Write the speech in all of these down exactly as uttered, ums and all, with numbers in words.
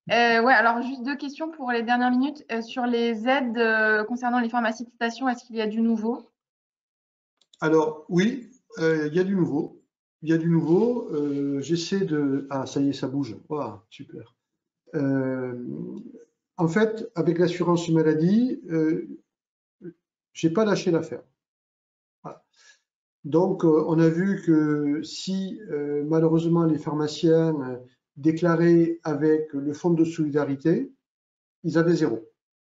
Euh, ouais, alors juste deux questions pour les dernières minutes. Euh, sur les aides euh, concernant les pharmacies de station, est-ce qu'il y a du nouveau? Alors, oui, euh, il y a du nouveau. Il y a du nouveau. Euh, j'essaie de. Ah, ça y est, ça bouge. Waouh, super. Euh, En fait, avec l'assurance maladie, euh, j'ai pas lâché l'affaire. Voilà. Donc, euh, on a vu que si euh, malheureusement les pharmaciens euh, déclaraient avec le fonds de solidarité, ils avaient zéro.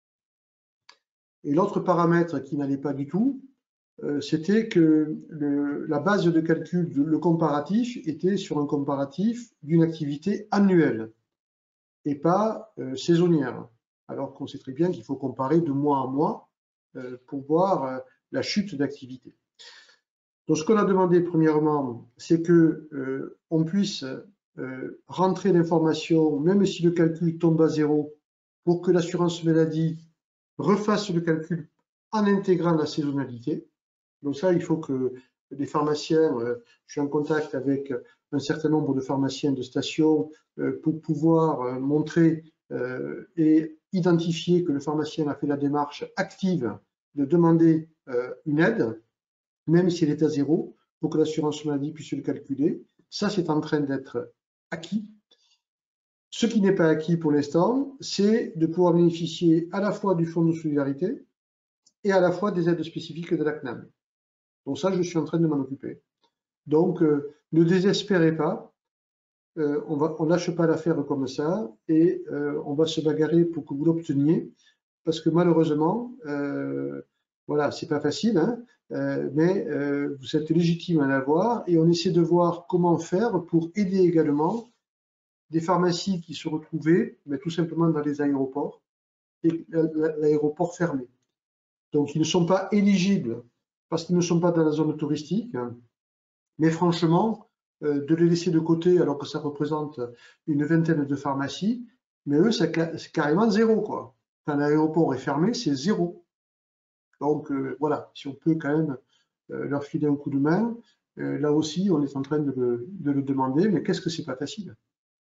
Et l'autre paramètre qui n'allait pas du tout, euh, c'était que le, la base de calcul, le comparatif, était sur un comparatif d'une activité annuelle et pas euh, saisonnière. Alors qu'on sait très bien qu'il faut comparer de mois à mois euh, pour voir euh, la chute d'activité. Donc, ce qu'on a demandé premièrement, c'est que euh, on puisse euh, rentrer l'information, même si le calcul tombe à zéro, pour que l'assurance maladie refasse le calcul en intégrant la saisonnalité. Donc ça, il faut que les pharmaciens, euh, je suis en contact avec un certain nombre de pharmaciens de station euh, pour pouvoir euh, montrer euh, et identifier que le pharmacien a fait la démarche active de demander euh, une aide, même si elle est à zéro, pour que l'assurance maladie puisse le calculer. Ça, c'est en train d'être acquis. Ce qui n'est pas acquis pour l'instant, c'est de pouvoir bénéficier à la fois du fonds de solidarité et à la fois des aides spécifiques de la C N A M. Donc ça, je suis en train de m'en occuper. Donc, euh, ne désespérez pas, euh, on va, on lâche pas l'affaire comme ça et euh, on va se bagarrer pour que vous l'obteniez, parce que malheureusement, euh, voilà, c'est pas facile, hein, euh, mais euh, vous êtes légitime à l'avoir et on essaie de voir comment faire pour aider également des pharmacies qui se retrouvaient mais tout simplement dans les aéroports et l'aéroport fermé. Donc, ils ne sont pas éligibles parce qu'ils ne sont pas dans la zone touristique. Mais franchement, euh, de les laisser de côté alors que ça représente une vingtaine de pharmacies, mais eux, c'est carrément zéro, quoi. Quand l'aéroport est fermé, c'est zéro. Donc euh, voilà, si on peut quand même euh, leur filer un coup de main, euh, là aussi, on est en train de le, de le demander, mais qu'est-ce que c'est pas facile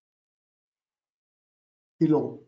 et long.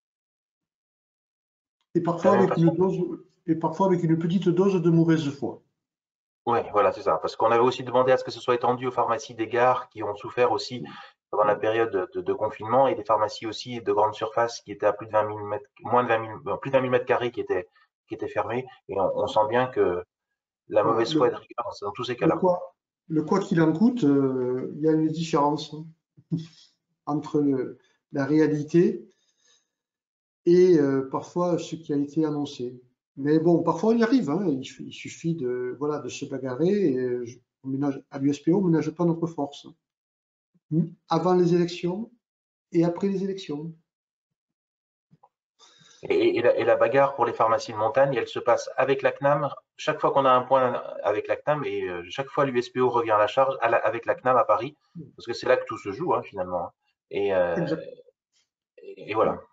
Et De la parfois même avec une façon. dose, et parfois avec une petite dose de mauvaise foi. Oui, voilà, c'est ça. Parce qu'on avait aussi demandé à ce que ce soit étendu aux pharmacies des gares qui ont souffert aussi pendant la période de, de confinement et des pharmacies aussi de grande surface qui étaient à plus de vingt mille mètres, moins de vingt mille, euh, plus de vingt mille mètres carrés qui étaient, qui étaient fermés. Et on, on sent bien que la Voilà. mauvaise foi est Le, de rigueur dans tous ces le cas-là. quoi, le quoi qu'il en coûte, euh, il y a une différence entre le- la réalité et euh, parfois ce qui a été annoncé. Mais bon, parfois on y arrive, hein. Il, il suffit de, voilà, de se bagarrer. Et je, on ménage, à l'U S P O, on ne ménage pas notre force. Avant les élections et après les élections. Et, et, la, et la bagarre pour les pharmacies de montagne, elle se passe avec la C N A M. Chaque fois qu'on a un point avec la C N A M, et euh, chaque fois l'U S P O revient à la charge à la, avec la C N A M à Paris, parce que c'est là que tout se joue, hein, finalement. Et, euh, Exact. et, et voilà.